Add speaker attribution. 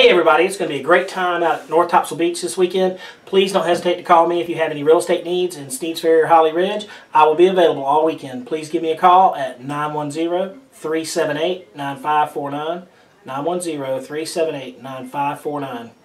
Speaker 1: Hey everybody, it's going to be a great time out at North Topsail Beach this weekend. Please don't hesitate to call me if you have any real estate needs in Steeds Ferry or Holly Ridge. I will be available all weekend. Please give me a call at 910-378-9549. 910-378-9549.